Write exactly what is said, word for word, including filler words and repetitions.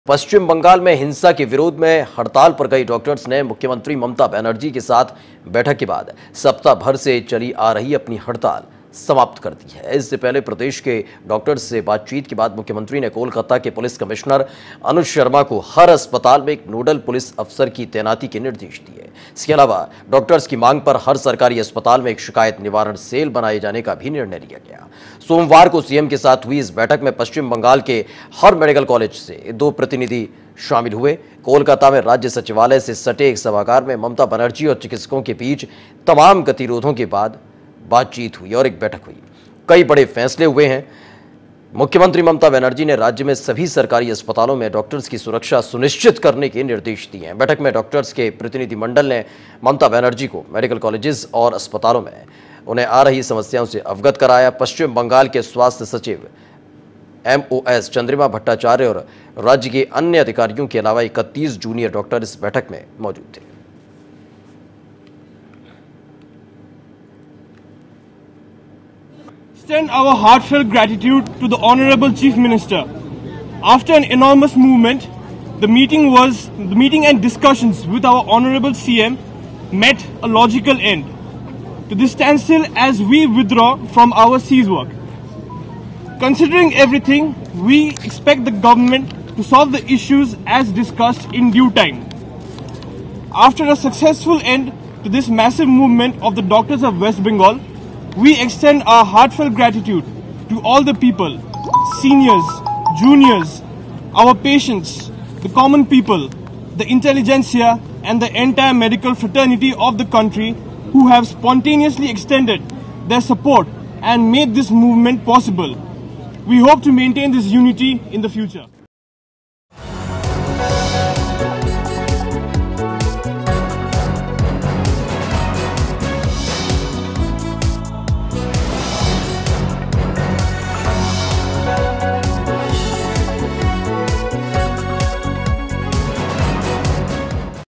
पश्चिम बंगाल में हिंसा के विरोध में हड़ताल पर गए डॉक्टर्स ने मुख्यमंत्री ममता बनर्जी के साथ बैठक के बाद सप्ताह भर से चली आ रही अपनी हड़ताल समाप्त कर दी है। इससे पहले प्रदेश के डॉक्टर्स से बातचीत के बाद मुख्यमंत्री ने कोलकाता के पुलिस कमिश्नर अनुज शर्मा को हर अस्पताल में एक नोडल पुलिस अफसर की तैनाती के निर्देश दिए। इसके अलावा डॉक्टर्स की मांग पर हर सरकारी अस्पताल में एक शिकायत निवारण सेल बनाए जाने का भी निर्णय लिया गया। सोमवार को सीएम के साथ हुई इस बैठक में पश्चिम बंगाल के हर मेडिकल कॉलेज से दो प्रतिनिधि शामिल हुए। कोलकाता में राज्य सचिवालय से सटे एक सभागार में ममता बनर्जी और चिकित्सकों के बीच तमाम गतिरोधों के बाद बातचीत हुई और एक बैठक हुई। कई बड़े फैसले हुए हैं। मुख्यमंत्री ममता बनर्जी ने राज्य में सभी सरकारी अस्पतालों में डॉक्टर्स की सुरक्षा सुनिश्चित करने के निर्देश दिए हैं। बैठक में डॉक्टर्स के प्रतिनिधिमंडल ने ममता बनर्जी को मेडिकल कॉलेजेस और अस्पतालों में उन्हें आ रही समस्याओं से अवगत कराया। पश्चिम बंगाल के स्वास्थ्य सचिव एमओएस चंद्रिमा भट्टाचार्य और राज्य के अन्य अधिकारियों के अलावा इकतीस जूनियर डॉक्टर इस बैठक में मौजूद थे। Extend our heartfelt gratitude to the Honorable Chief Minister. After an enormous movement, the meeting was the meeting and discussions with our Honorable C M met a logical end to this standstill as we withdraw from our siege work. Considering everything, we expect the government to solve the issues as discussed in due time. After a successful end to this massive movement of the doctors of West Bengal, we extend our heartfelt gratitude to all the people, seniors, juniors, our patients, the common people, the intelligentsia and the entire medical fraternity of the country who have spontaneously extended their support and made this movement possible. We hope to maintain this unity in the future.